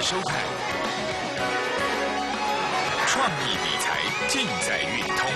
收看。创意理财尽在运通。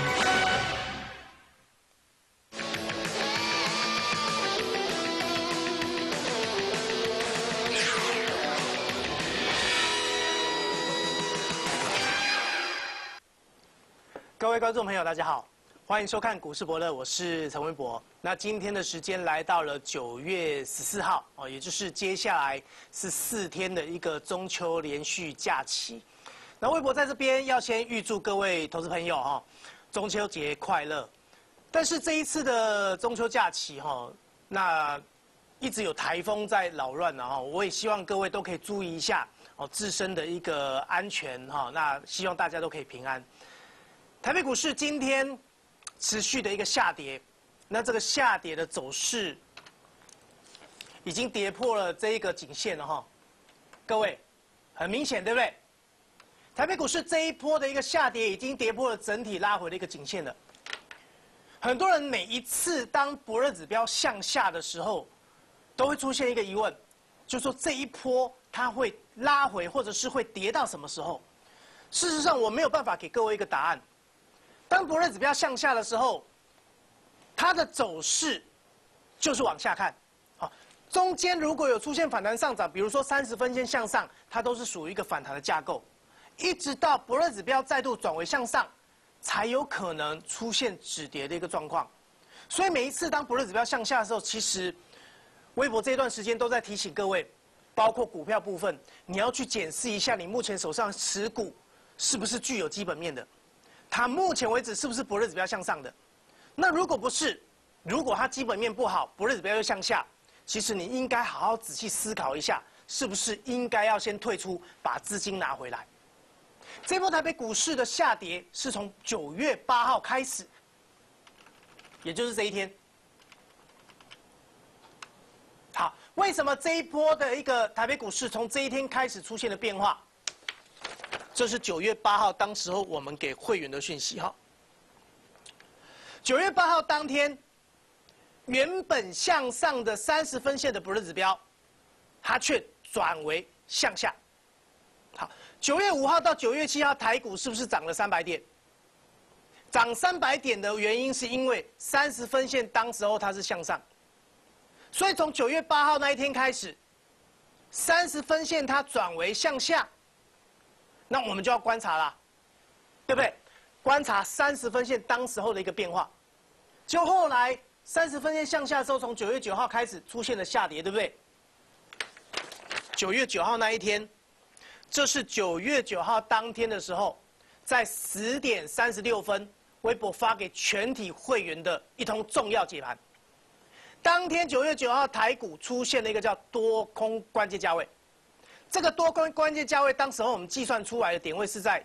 各位观众朋友，大家好，欢迎收看股市伯乐，我是陈文博。那今天的时间来到了9月14号哦，也就是接下来14天的一个中秋连续假期。那微博在这边要先预祝各位投资朋友哈，中秋节快乐。但是这一次的中秋假期哈，那一直有台风在扰乱呢哈，我也希望各位都可以注意一下哦自身的一个安全哈。那希望大家都可以平安。台北股市今天持续的一个下跌，那这个下跌的走势已经跌破了这一个颈线了哈，各位，很明显对不对？台北股市这一波的一个下跌已经跌破了整体拉回的一个颈线了。很多人每一次当博热指标向下的时候，都会出现一个疑问，就是说这一波它会拉回，或者是会跌到什么时候？事实上，我没有办法给各位一个答案。当博热指标向下的时候，它的走势就是往下看，好，中间如果有出现反弹上涨，比如说30分线向上，它都是属于一个反弹的架构，一直到博热指标再度转为向上，才有可能出现止跌的一个状况。所以每一次当博热指标向下的时候，其实微博这段时间都在提醒各位，包括股票部分，你要去检视一下你目前手上持股是不是具有基本面的。它目前为止是不是博热指标向上的？那如果不是，如果它基本面不好，博热指标又向下，其实你应该好好仔细思考一下，是不是应该要先退出，把资金拿回来。这波台北股市的下跌是从9月8号开始，也就是这一天。好，为什么这一波的一个台北股市从这一天开始出现了变化？这是9月8号，当时候我们给会员的讯息哈。9月8号当天，原本向上的30分线的博热指标，它却转为向下。好，9月5号到9月7号，台股是不是涨了300点？涨300点的原因是因为30分线当时候它是向上，所以从9月8号那一天开始，30分线它转为向下。那我们就要观察啦，对不对？观察30分线当时候的一个变化，就后来30分线向下的时候，从9月9号开始出现了下跌，对不对？9月9号那一天，这是9月9号当天的时候，在10点36分，微博发给全体会员的一通重要解盘。当天9月9号，台股出现了一个叫多空关键价位。这个多空关键价位，当时候我们计算出来的点位是在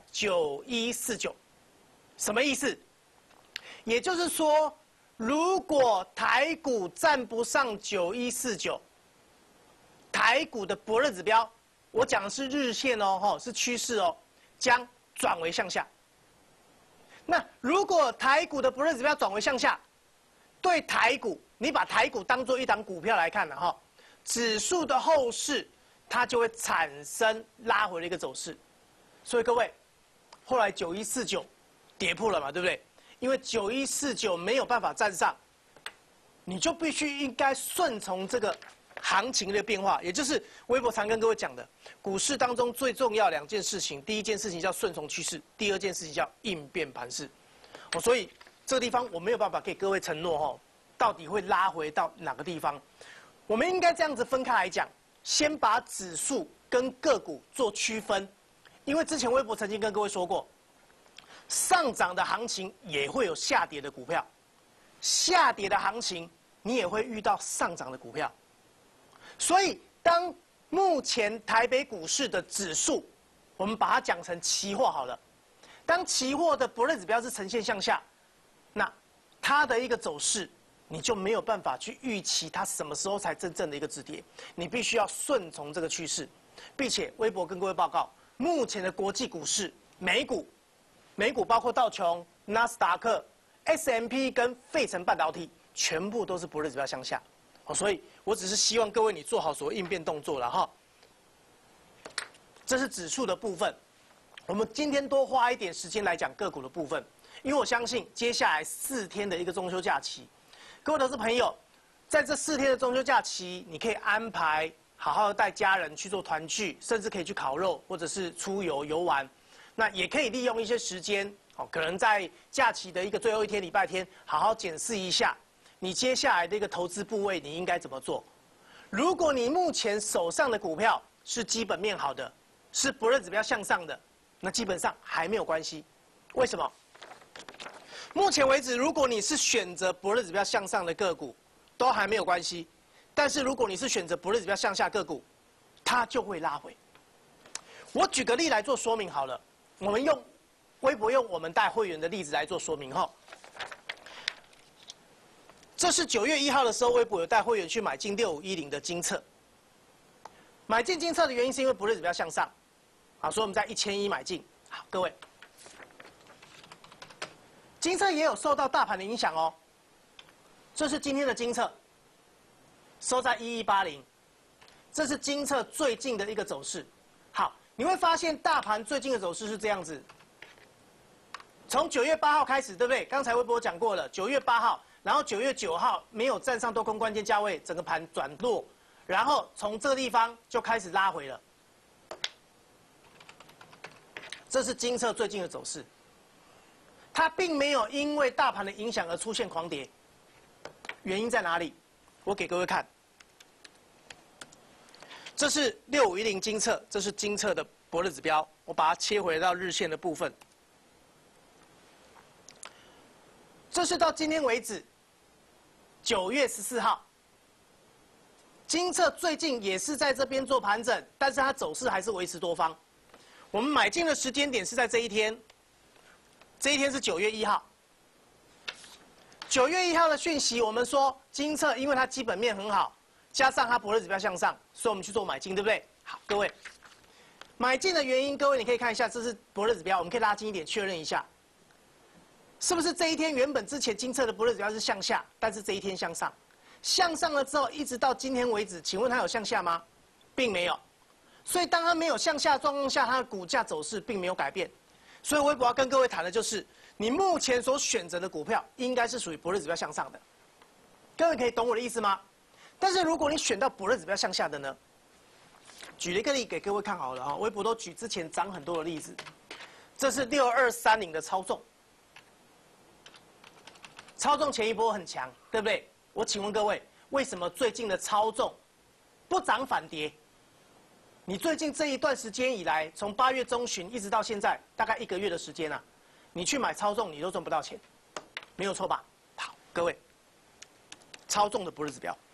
9149，什么意思？也就是说，如果台股站不上9149，台股的博热指标，我讲的是日线哦，是趋势哦，将转为向下。那如果台股的博热指标转为向下，对台股，你把台股当作一档股票来看了哈，指数的后市，它就会产生拉回的一个走势，所以各位，后来9149跌破了嘛，对不对？因为9149没有办法站上，你就必须应该顺从这个行情的变化，也就是微博常跟各位讲的，股市当中最重要2件事情，第一件事情叫顺从趋势，第2件事情叫应变盘势。所以这个地方我没有办法给各位承诺到底会拉回到哪个地方，我们应该这样子分开来讲。先把指数跟个股做区分，因为之前微博曾经跟各位说过，上涨的行情也会有下跌的股票，下跌的行情你也会遇到上涨的股票。所以，当目前台北股市的指数，我们把它讲成期货好了，当期货的博热指标是呈现向下，那它的一个走势，你就没有办法去预期它什么时候才真正的一个止跌，你必须要顺从这个趋势，并且微博跟各位报告，目前的国际股市，美股包括道琼、纳斯达克、S&P 跟费城半导体，全部都是博热指标向下，所以我只是希望各位你做好所谓应变动作了哈。 这是指数的部分。我们今天多花一点时间来讲个股的部分，因为我相信接下来4天的一个中秋假期，各位投资朋友，在这4天的中秋假期，你可以安排好好的带家人去做团聚，甚至可以去烤肉，或者是出游游玩。那也可以利用一些时间，可能在假期的一个最后一天，礼拜天，好好检视一下你接下来的一个投资部位，你应该怎么做。如果你目前手上的股票是基本面好的，是博弈指标向上的，那基本上还没有关系。为什么？目前为止，如果你是选择博弈指标向上的个股，都还没有关系。但是如果你是选择博弈指标向下个股，它就会拉回。我举个例来做说明好了，我们用微博用我们带会员的例子来做说明哈。这是9月1号的时候，微博有带会员去买进6510的精测。买进精测的原因是因为博弈指标向上，好，所以我们在1100买进。好，各位，精测也有受到大盘的影响哦。这是今天的精测，收在1180，这是精测最近的一个走势。好，你会发现大盘最近的走势是这样子。从9月8号开始，对不对？刚才微博讲过了，9月8号。然后9月9号没有站上多空关键价位，整个盘转弱，然后从这个地方就开始拉回了。这是精测最近的走势，它并没有因为大盘的影响而出现狂跌，原因在哪里？我给各位看，这是6510精测，这是精测的博弈指标，我把它切回到日线的部分。这是到今天为止。9月14号，精测最近也是在这边做盘整，但是它走势还是维持多方。我们买进的时间点是在这一天，这一天是9月1号。9月1号的讯息，我们说精测因为它基本面很好，加上它博弈指标向上，所以我们去做买进，对不对？好，各位，买进的原因，各位你可以看一下，这是博弈指标，我们可以拉近一点确认一下。是不是这一天原本之前精测的博弈指标是向下，但是这一天向上，向上了之后一直到今天为止，请问它有向下吗？并没有。所以当它没有向下的状况下，它的股价走势并没有改变。所以微博要跟各位谈的就是，你目前所选择的股票应该是属于博弈指标向上的。各位可以懂我的意思吗？但是如果你选到博弈指标向下的呢？举了一个例给各位看好了哈，微博都举之前涨很多的例子。这是6230的操纵。操纵前一波很强，对不对？我请问各位，为什么最近的操纵不涨反跌？你最近这一段时间以来，从8月中旬一直到现在，大概1个月的时间啊，你去买操纵，你都赚不到钱，没有错吧？好，各位，操纵的博弈指标，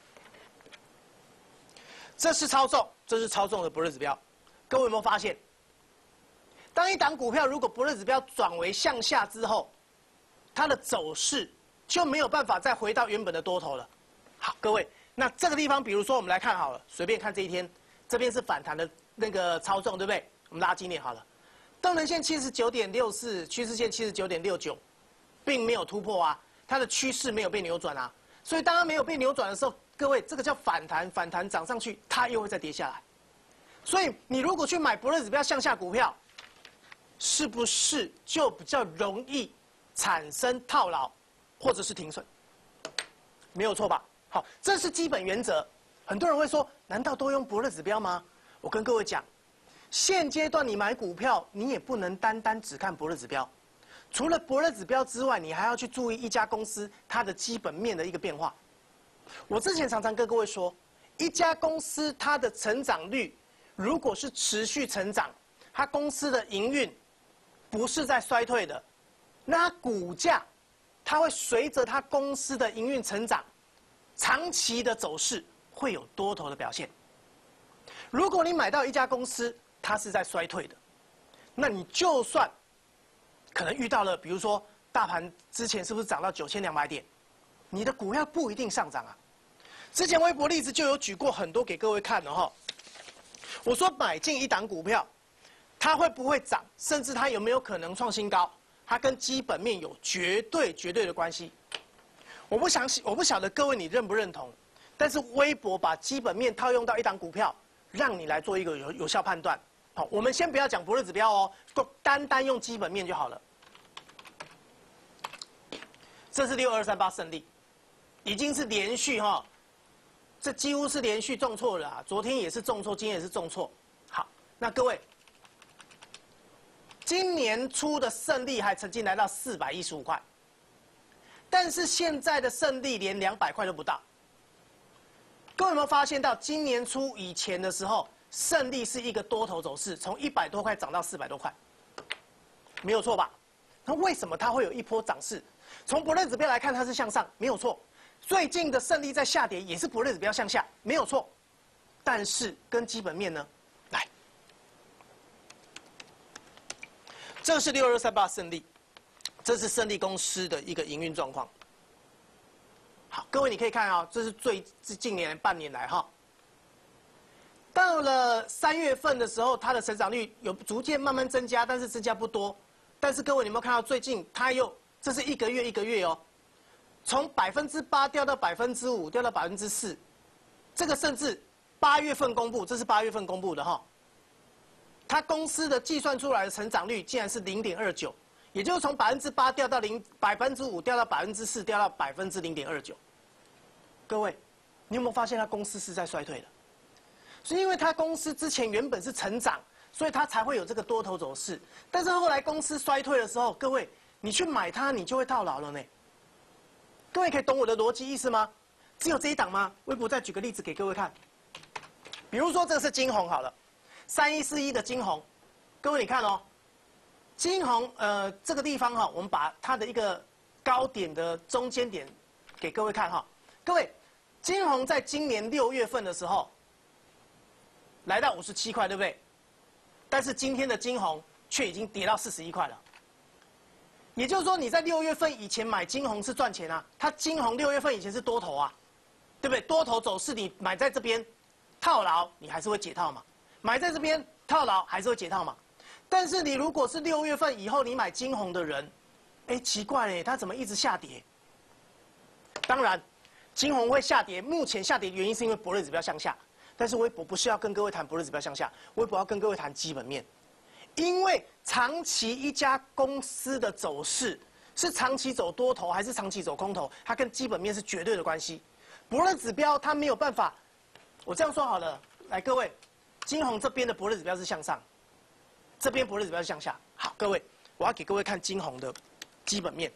这是操纵，这是操纵的博弈指标。各位有没有发现，当一档股票如果博弈指标转为向下之后，它的走势就没有办法再回到原本的多头了。好，各位，那这个地方，比如说我们来看好了，随便看这一天，这边是反弹的那个操纵，对不对？我们拉近点好了，动能线79.64，趋势线79.69，并没有突破啊，它的趋势没有被扭转啊。所以当它没有被扭转的时候，各位，这个叫反弹，反弹涨上去，它又会再跌下来。所以你如果去买博弈指标向下股票，是不是就比较容易产生套牢？或者是停损，没有错吧？好，这是基本原则。很多人会说，难道都用博弈指标吗？我跟各位讲，现阶段你买股票，你也不能单单只看博弈指标。除了博弈指标之外，你还要去注意一家公司它的基本面的一个变化。我之前常常跟各位说，一家公司它的成长率如果是持续成长，它公司的营运不是在衰退的，那它股价它会随着它公司的营运成长，长期的走势会有多头的表现。如果你买到一家公司，它是在衰退的，那你就算可能遇到了，比如说大盘之前是不是涨到9200点，你的股票不一定上涨啊。之前微博例子就有举过很多给各位看的哈。我说买进一档股票，它会不会涨，甚至它有没有可能创新高？它跟基本面有绝对的关系。我不晓得各位你认不认同，但是微博把基本面套用到一档股票，让你来做一个有效判断。 好，我们先不要讲博弈指标哦，单用基本面就好了。这是6238胜利，已经是连续哈，这几乎是连续重挫了啊！昨天也是重挫，今天也是重挫。好，那各位，今年初的胜利还曾经来到415块，但是现在的胜利连200块都不到。各位有没有发现到，今年初以前的时候，胜利是一个多头走势，从100多块涨到400多块，没有错吧？那为什么它会有一波涨势？从博弈指标来看，它是向上，没有错。最近的胜利在下跌，也是博弈指标向下，没有错。但是跟基本面呢？来，这是6238胜利，这是胜利公司的一个营运状况。好，各位你可以看啊、哦，这是近年半年来哈。到了3月份的时候，它的成长率有逐渐慢慢增加，但是增加不多。但是各位，你有没有看到最近它又这是一个月哦，从8%掉到5%，掉到4%，这个甚至8月份公布，这是8月份公布的哈。它公司的计算出来的成长率竟然是0.29，也就是从8%掉到5%，掉到4%，掉到0.29%。各位，你有没有发现它公司是在衰退的？是因为它公司之前原本是成长，所以它才会有这个多头走势。但是后来公司衰退的时候，各位你去买它，你就会套牢了呢。各位可以懂我的逻辑意思吗？只有这一档吗？微博再举个例子给各位看，比如说这个是金红好了，3141的金红，各位你看哦，金红这个地方哈，我们把它的一个高点的中间点给各位看哈，各位，金红在今年6月份的时候来到57块，对不对？但是今天的金红却已经跌到41块了。也就是说，你在6月份以前买金红是赚钱啊，它金红6月份以前是多头啊，对不对？多头走势你买在这边套牢，你还是会解套嘛；买在这边套牢还是会解套嘛。但是你如果是6月份以后你买金红的人，哎，奇怪嘞，它怎么一直下跌？当然，金红会下跌，目前下跌的原因是因为博弈指标向下。但是微博不是要跟各位谈博弈指标向下，微博要跟各位谈基本面，因为长期一家公司的走势是长期走多头还是长期走空头，它跟基本面是绝对的关系。博弈指标它没有办法，我这样说好了，来各位，金红这边的博弈指标是向上，这边博弈指标是向下。好，各位，我要给各位看金红的基本面，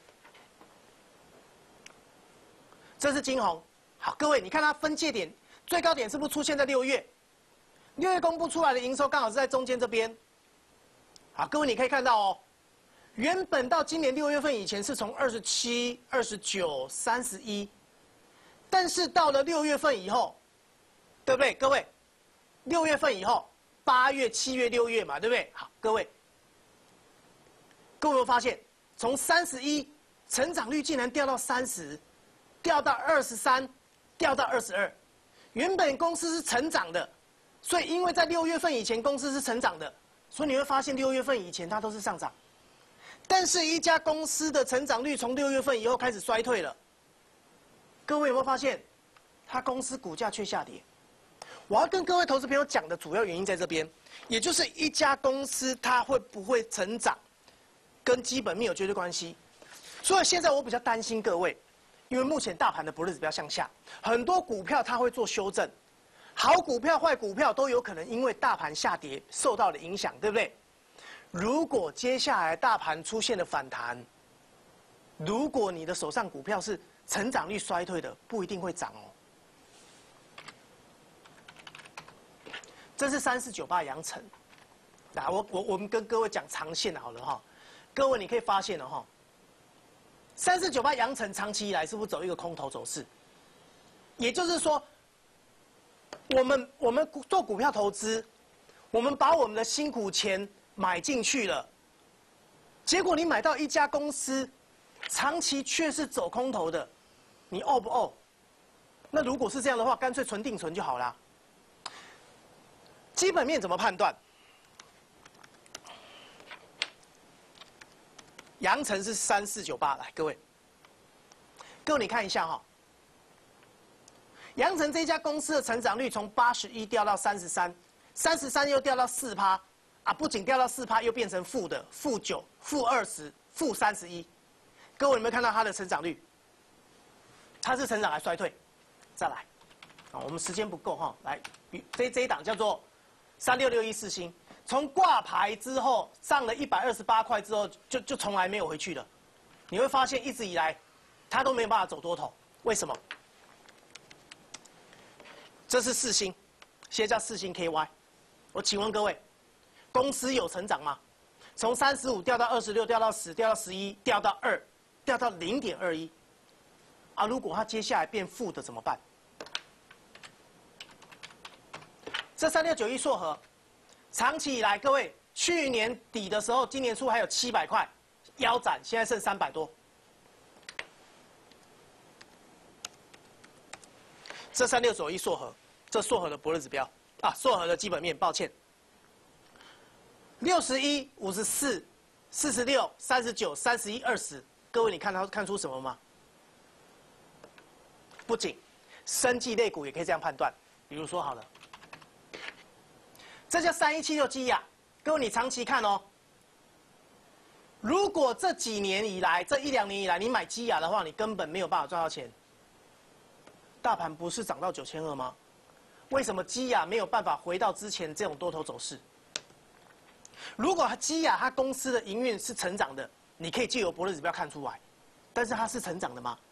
这是金红。好，各位，你看它分界点。最高点是不是出现在6月？6月公布出来的营收刚好是在中间这边。好，各位你可以看到哦，原本到今年6月份以前是从27、29、31，但是到了6月份以后，对不对？各位，6月份以后，8月、7月、6月嘛，对不对？好，各位有没有发现，从31成长率竟然掉到30，掉到23，掉到22。原本公司是成长的，所以因为在6月份以前公司是成长的，所以你会发现6月份以前它都是上涨。但是，一家公司的成长率从6月份以后开始衰退了。各位有没有发现，它公司股价却下跌？我要跟各位投资朋友讲的主要原因在这边，也就是一家公司它会不会成长，跟基本面有绝对关系。所以现在我比较担心各位。因为目前大盘的博弈指标向下，很多股票它会做修正，好股票、坏股票都有可能因为大盘下跌受到了影响，对不对？如果接下来大盘出现了反弹，如果你的手上股票是成长率衰退的，不一定会涨哦。这是3498阳城，那我们跟各位讲长线好了哈，各位你可以发现了哈。3498阳城长期以来是不是走一个空头走势？也就是说，我们做股票投资，我们把我们的辛苦钱买进去了，结果你买到一家公司，长期却是走空头的，你哦不哦？那如果是这样的话，干脆存定存就好啦。基本面怎么判断？阳城是3498，来各位你看一下哈，阳城这家公司的成长率从81掉到33，33又掉到4%， 啊，不仅掉到4%，又变成负的，-9%、-20%、-31%。各位有没有看到它的成长率？它是成长还是衰退？再来，啊，我们时间不够哈，来，这一档叫做3661世芯，从挂牌之后上了128块之后，就从来没有回去了。你会发现一直以来，它都没有办法走多头，为什么？这是世芯，现在叫世芯 KY。我请问各位，公司有成长吗？从35掉到26，掉到10，掉到11，掉到2，掉到0.21。啊，如果它接下来变负的怎么办？这3691硕和，长期以来，各位去年底的时候，今年初还有700块腰斩，现在剩300多。这3691硕和，这硕和的伯乐指标啊，硕和的基本面，抱歉。61、54、46、39、31、20，各位你看出什么吗？不仅生技类股也可以这样判断，比如说好了，这叫3176基亚，各位你长期看哦。如果这几年以来，这1、2年以来你买基亚的话，你根本没有办法赚到钱。大盘不是涨到9200吗？为什么基亚没有办法回到之前这种多头走势？如果基亚它公司的营运是成长的，你可以借由伯乐指标看出来，但是它是成长的吗？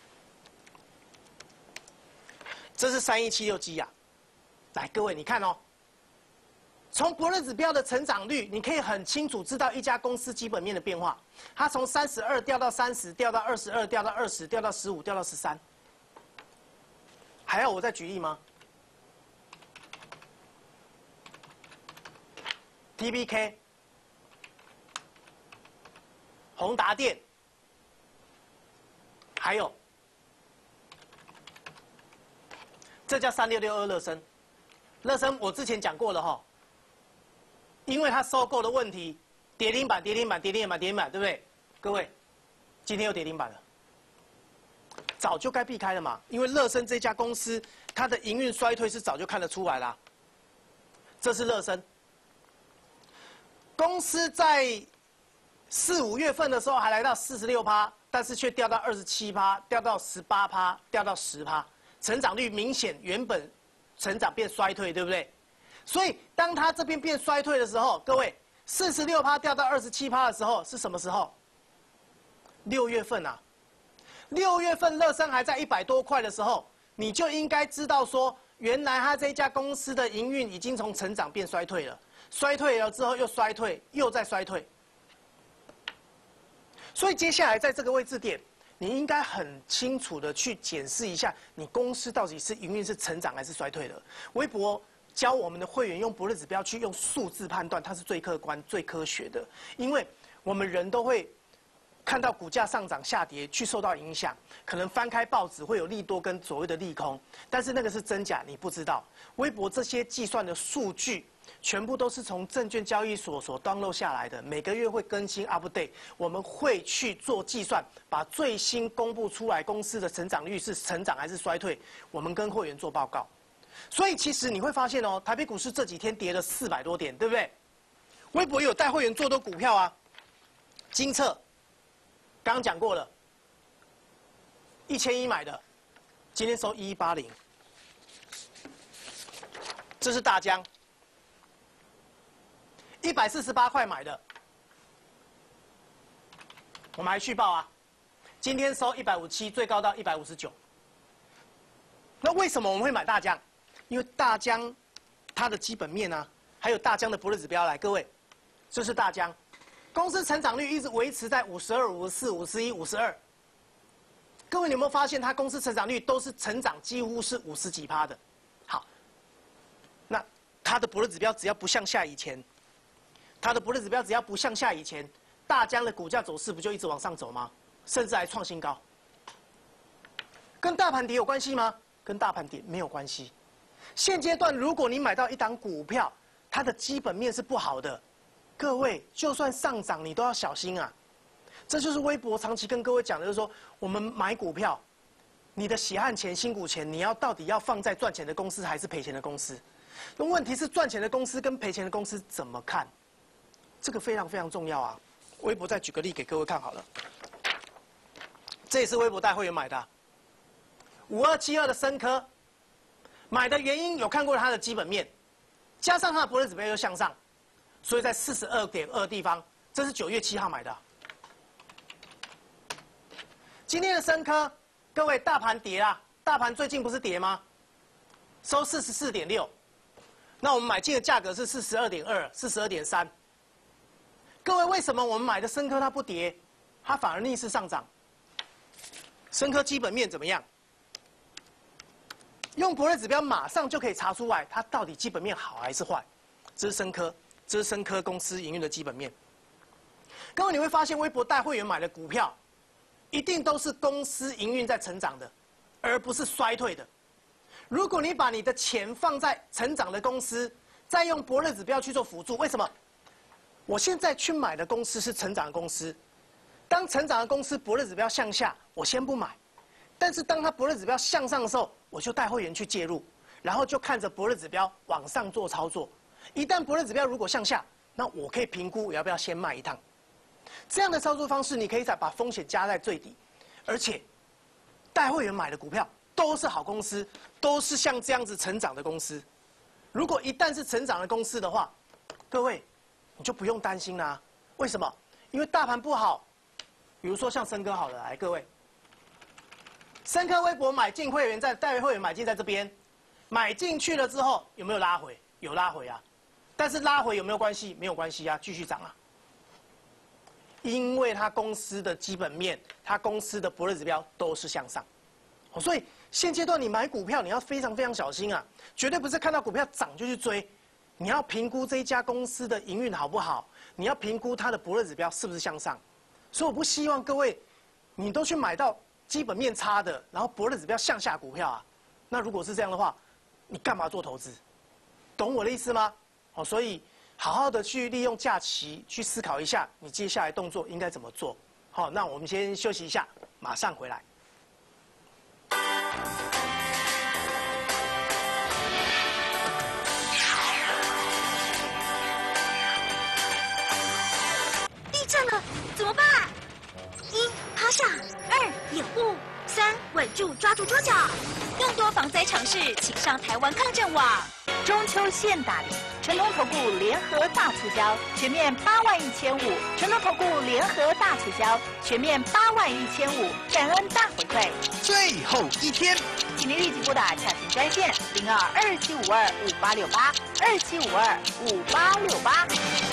这是3176基亚，来各位你看哦，从伯乐指标的成长率，你可以很清楚知道一家公司基本面的变化。它从32掉到30，掉到22，掉到20，掉到15，掉到13。还要我再举例吗 ？TBK、宏达电，还有这叫3662乐升。乐升我之前讲过了哈，因为它收购的问题，跌停板，跌停板，跌停板，跌停板，对不对？各位，今天又跌停板了。早就该避开了嘛，因为乐升这家公司，它的营运衰退是早就看得出来啦。这是乐升，公司在4、5月份的时候还来到46%，但是却掉到27%，掉到18%，掉到10%，成长率明显原本成长变衰退，对不对？所以当它这边变衰退的时候，各位46%掉到27%的时候是什么时候？6月份啊。6月份乐升还在100多块的时候，你就应该知道说，原来它这家公司的营运已经从成长变衰退了，衰退了之后又衰退，又再衰退。所以接下来在这个位置点，你应该很清楚的去检视一下，你公司到底是营运是成长还是衰退的。微博教我们的会员用伯乐指标去用数字判断，它是最客观、最科学的，因为我们人都会看到股价上涨下跌去受到影响，可能翻开报纸会有利多跟所谓的利空，但是那个是真假你不知道。微博这些计算的数据，全部都是从证券交易所download下来的，每个月会更新 update， 我们会去做计算，把最新公布出来公司的成长率是成长还是衰退，我们跟会员做报告。所以其实你会发现哦，台北股市这几天跌了400多点，对不对？微博也有带会员做的股票啊，精测。刚刚讲过了，1100买的，今天收1180。这是大江，148块买的，我们还续报啊，今天收157，最高到159。那为什么我们会买大江？因为大江它的基本面啊，还有大江的伯乐指标来，各位，这是大江。公司成长率一直维持在52、54、51、52。各位，你有没有发现它公司成长率都是成长几乎是50几%的？好，那它的伯乐指标只要不向下以前，大江的股价走势不就一直往上走吗？甚至还创新高。跟大盘跌有关系吗？跟大盘跌没有关系。现阶段如果你买到一档股票，它的基本面是不好的。各位，就算上涨，你都要小心啊！这就是微博长期跟各位讲的，就是说，我们买股票，你的血汗钱、辛苦钱，你要到底要放在赚钱的公司还是赔钱的公司？那问题是赚钱的公司跟赔钱的公司怎么看？ 这个非常非常重要啊。微博再举个例给各位看好了，这也是微博带会员买的，5272的深科，买的原因有看过它的基本面，加上它的伯乐指标又向上，所以在42.2地方，这是9月7号买的。今天的深科，各位大盘跌啦，大盘最近不是跌吗？收44.6，那我们买进的价格是42.2、42.3。各位，为什么我们买的深科它不跌，它反而逆势上涨？深科基本面怎么样？用伯乐指标马上就可以查出来，它到底基本面好还是坏。这是深科，这是深科公司营运的基本面。各位，你会发现微博带会员买的股票，一定都是公司营运在成长的，而不是衰退的。如果你把你的钱放在成长的公司，再用伯乐指标去做辅助，为什么？我现在去买的公司是成长的公司，当成长的公司伯乐指标向下，我先不买，但是当它伯乐指标向上的时候，我就带会员去介入，然后就看着伯乐指标往上做操作。一旦伯乐指标如果向下，那我可以评估我要不要先卖一趟。这样的操作方式，你可以把风险加在最低，而且带会员买的股票都是好公司，都是像这样子成长的公司。如果一旦是成长的公司的话，各位你就不用担心啦。为什么？因为大盘不好，比如说像深科好了，来各位，深科微博买进会员带会员买进在这边，买进去了之后有没有拉回？有拉回啊，但是拉回有没有关系？没有关系啊，继续涨啊。因为它公司的基本面，它公司的伯乐指标都是向上，所以现阶段你买股票你要非常非常小心啊，绝对不是看到股票涨就去追，你要评估这一家公司的营运好不好，你要评估它的伯乐指标是不是向上，所以我不希望各位你都去买到基本面差的，然后伯乐指标向下股票啊，那如果是这样的话，你干嘛做投资？懂我的意思吗？所以好好的去利用假期去思考一下，你接下来动作应该怎么做。好，那我们先休息一下，马上回来。 地震了，怎么办？1. 趴下，2. 掩护，3. 稳住，抓住桌角。更多防灾常识，请上台湾抗震网。 中秋现打理，传统投顾联合大促销，全面81500，传统投顾联合大促销，全面81500，感恩大回馈。 最后一天， 请您立即拨打洽询专线0227525868，27525868。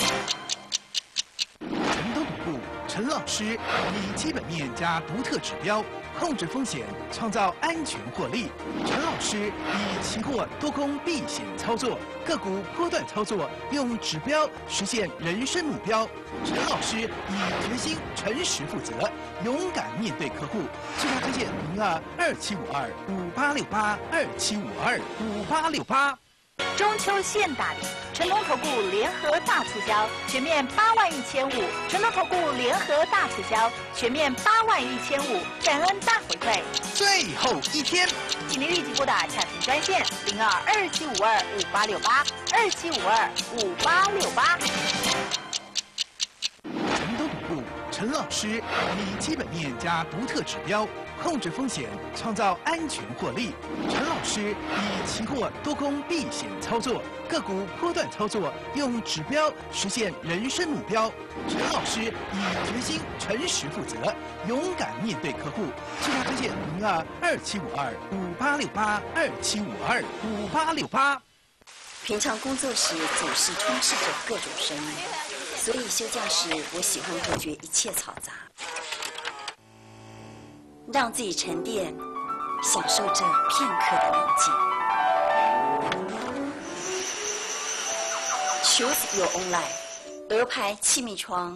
陈东股陈老师以基本面加独特指标，控制风险，创造安全获利。陈老师以期货多空避险操作，个股波段操作，用指标实现人生目标。陈老师以决心、诚实、负责，勇敢面对客户。最佳推荐0227525868，27525868。 中秋现打理，传统投顾联合大促销，全面81500，传统投顾联合大促销，全面81500，感恩大回馈。 最后一天， 请您立即拨打洽询专线0227525868，27525868。 陈东股陈老师以基本面加独特指标，控制风险，创造安全获利。陈老师以期货多空避险操作，个股波段操作，用指标实现人生目标。陈老师以决心、诚实、负责，勇敢面对客户。最佳推荐0227525868，27525868。 平常工作时总是充斥着各种声音，所以休假时我喜欢隔绝一切嘈杂，让自己沉淀，享受这片刻的宁静。Choose your own life， 鹅牌气密窗。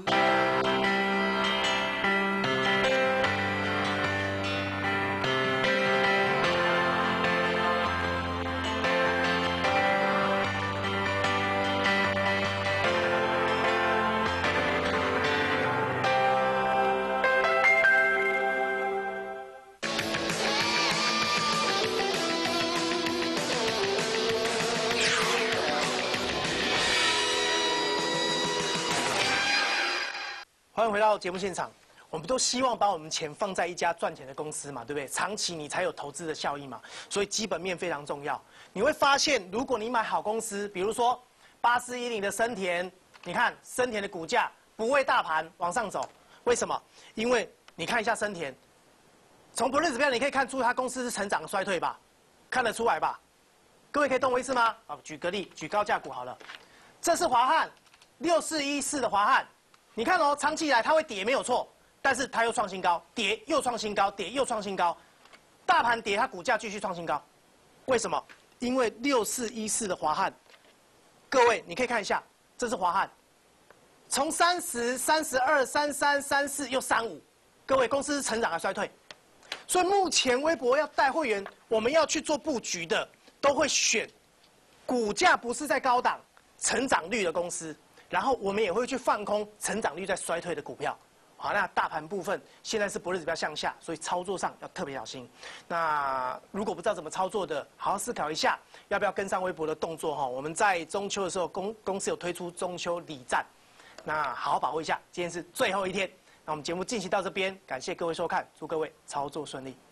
欢迎回到节目现场。我们都希望把我们钱放在一家赚钱的公司嘛，对不对？长期你才有投资的效益嘛，所以基本面非常重要。你会发现，如果你买好公司，比如说8410的森田，你看森田的股价不为大盘往上走，为什么？因为你看一下森田，从不日指标你可以看出它公司是成长衰退吧，看得出来吧？各位可以懂我意思吗？啊，举个例，举高价股好了，这是华汉6414的华汉，你看哦，长期以来它会跌没有错。但是它又创新高，跌又创新高，跌又创新高，大盘跌，它股价继续创新高，为什么？因为6414的华汉，各位你可以看一下，这是华汉，从30、32、33、34又35，各位公司是成长还是衰退？所以目前微博要带会员，我们要去做布局的，都会选股价不是在高档、成长率的公司，然后我们也会去放空成长率在衰退的股票。好，那大盘部分现在是不日指标向下，所以操作上要特别小心。那如果不知道怎么操作的，好好思考一下，要不要跟上微博的动作哈？我们在中秋的时候，公司有推出中秋礼赞，那好好把握一下。今天是最后一天，那我们节目进行到这边，感谢各位收看，祝各位操作顺利。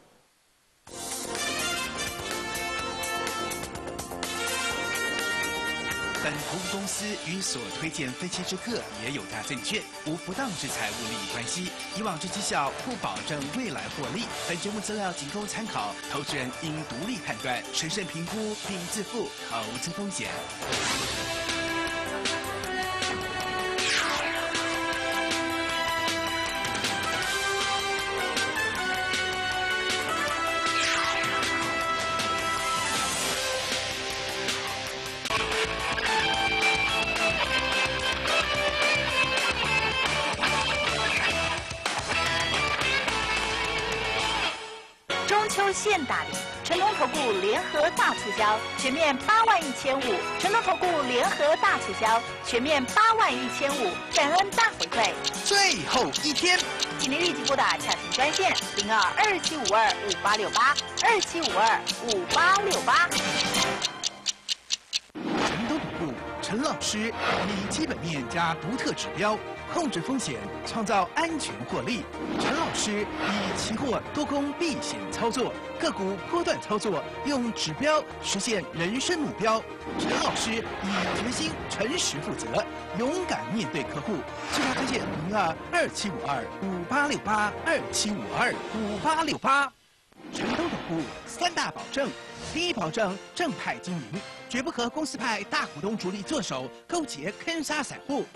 本投资公司与所推荐分期之客也有大证券，无不当之财务利益关系。以往之绩效不保证未来获利。本节目资料仅供参考，投资人应独立判断、审慎评估并自负投资风险。 秋现大礼，成功投顾联合大促销，全面81500，成功投顾联合大促销，全面81500，感恩大回馈。 最后一天， 请您立即拨打洽询专线0227525868，27525868。 成都投顾陈老师以基本面加独特指标，控制风险，创造安全获利。陈老师以期货多空避险操作，个股波段操作，用指标实现人生目标。陈老师以决心诚实负责，勇敢面对客户。最佳推荐0227525868，27525868。成都投顾3大保证：第一保证正派经营，绝不和公司派大股东主力做手，勾结坑杀散户。